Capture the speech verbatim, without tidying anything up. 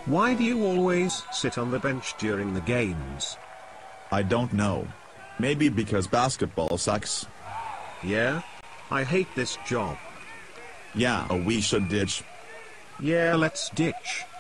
Why do you always sit on the bench during the games? I don't know. Maybe because basketball sucks. Yeah? I hate this job. Yeah, we should ditch. Yeah, let's ditch.